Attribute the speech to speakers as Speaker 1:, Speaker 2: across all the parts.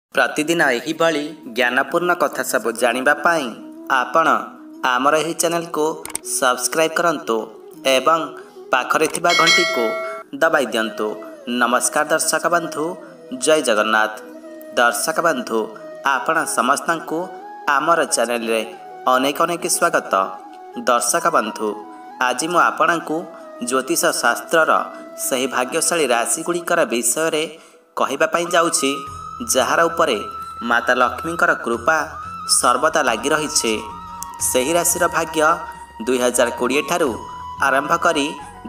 Speaker 1: प्रतिदिन यही भली ज्ञानपूर्ण कथा सब जानिबा पाई आपण आमर यही चैनल को सब्सक्राइब करंतु एवं पाखरे थिबा घंटी को दबाई दियंतु। नमस्कार दर्शक बंधु, जय जगन्नाथ। दर्शक बंधु, आपण समस्त को आमर चैनल रे अनेक अनेक स्वागत। दर्शक बंधु, आज मु आपण को ज्योतिष शास्त्रर सही भाग्यशाली राशि गुड़िकर विषय रे कहिबा पाई जाउछि, जार उपरे माता लक्ष्मींकर कृपा सर्वदा लगी रही। सही राशिर भाग्य 2020 ठारू आरंभ करी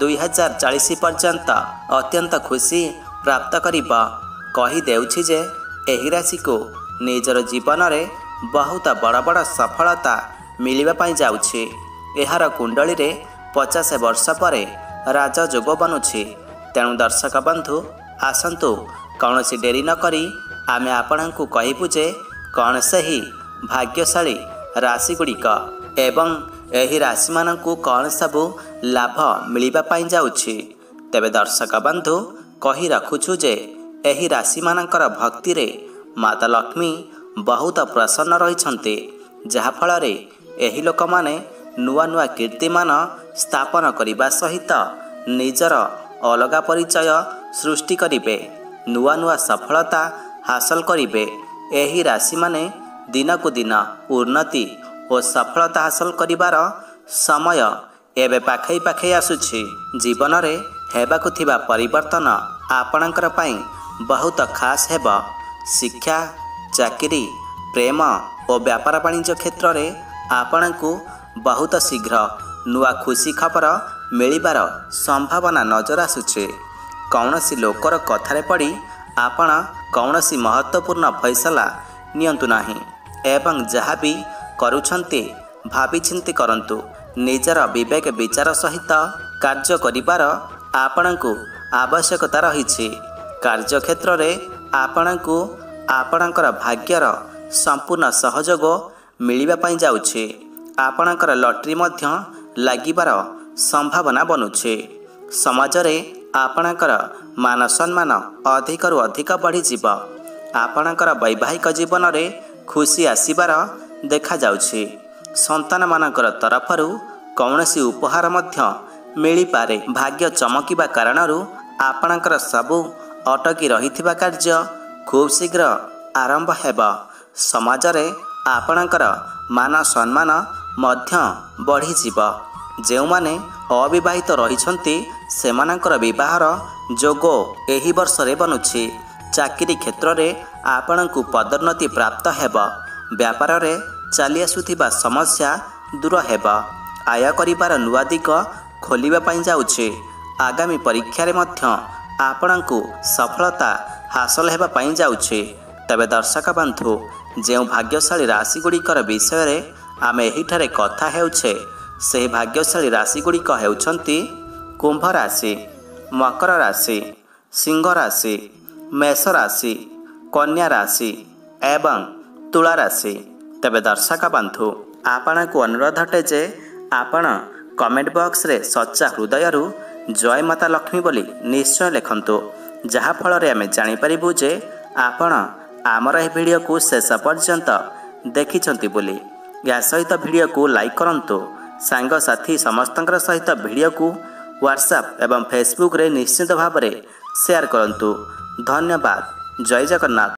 Speaker 1: 2040 पर्यंत अत्यंत खुशी प्राप्त करिब। कही देउछि जे एही राशि को निजर जीवन रे बहुत बड़ बड़ सफलता मिलिबा पाई जाउछि। एहार कुंडली रे 50 वर्ष परे राजयोग बनुछि। तेणु दर्शक बंधु, आसंतु कौनसी डेरी न करी आमे आपणଙ୍କୁ कहबु जे कौन सही भाग्यशाली राशि गुड़िक एवं एही राशि मानंकु कौन सबु लाभ मिलिबा पाई जाउछि। तेबे दर्शक बंधु, कही रखुछु जे एही राशि मानंकर भक्ति रे माता लक्ष्मी बहुत प्रसन्न रहिछन्ते, जहा फल रे एही लोक माने नुआ नुआ कीर्तिमान स्थापन करिबा सहित निजर अलगा परिचय सृष्टि करिबे, नुआ नुआ सफलता हासिल करिबे। एही राशि माने दिन को दिन उन्नति और सफलता हासिल करिबार समय एबे पाखई पाखई आसुछि। जीवन रे हेबाकु थिबा परिवर्तन आपणकर पाई बहुत खास हेब। शिक्षा, चाकरी, प्रेम और व्यापार वाणिज्य क्षेत्र रे आपणଙ୍କୁ बहुत शीघ्र नुआ खुशी खबर मिलिबार संभावना नजर आसुछि। कौनसी लोकर कथारे पड़ी आपण कौनसी महत्वपूर्ण फैसला नियंतु नाही एवं जहाँ भी करुछन्ते भावी चिंती करंतु। निजर विवेक विचार सहित कार्य करिबार आपणଙ୍କୁ आवश्यकता रहिछि। कार्य क्षेत्र रे आपणଙ୍କୁ आपणकर भाग्यर संपूर्ण सहयोग मिलिबा पाई जाउछि। आपणकर लॉटरी मध्य लागिबार संभावना बनुछि। समाज रे आपणकर मान सम्मान अधिक रु अधिक बढ़ी जीव। आपणकर वैवाहिक जीवन रे खुशी आसीबार देखा जाउछि। संतान मानकर तरफरु कौनसी उपहार मध्य मिली पारे। भाग्य चमकिबा कारणरु आपणकर सबु अटकी रहिथिबा कार्य खूब शीघ्र आरंभ हेब। समाज रे आपणकर मान सम्मान मध्य बढ़ी जीव। जेउ माने अविवाहित रहिछन्ति सेमानकर विवाहर जोगो एही वर्ष रे बनुछि। चाकरी क्षेत्र रे आपणଙ୍କୁ पदोन्नति प्राप्त हेब। व्यापार रे चली आसुथिबा समस्या दूर हेब। आय करिबार नुआ दिग खोलिबा पाई जाउछि। आगामी परीक्षा रे मध्य आपणଙ୍କୁ सफलता हासिल हेबा पाई जाउछि। तबे दर्शक बंधु, जेउ भाग्यशाली राशि गुड़िकर विषय रे आमे एहिठारे कथा हेउछे, से भाग्यशाली राशि गुड़िक हेउछन्ति कुंभ राशि, मकर राशि, सिंह राशि, मेष राशि, कन्या राशि एवं तुला राशि। तबे दर्शक बंधु, आपण को अनुरोध अटे जे आपण कमेंट बॉक्स रे सच्चा हृदय रु जय माता लक्ष्मी बोली निश्चय लिखंतु, जहा फल रे आमे जानि परिबु जे आपण आमर ए वीडियो को शेष पर्यंत देखिछन्ति बोली। या सहित वीडियो को लाइक करंतु। सांग साथी समस्तंकर सहित वीडियो को व्हाट्सएप एवं फेसबुक रे निश्चित भाव में शेयर करंतु। धन्यवाद। जय जगन्नाथ।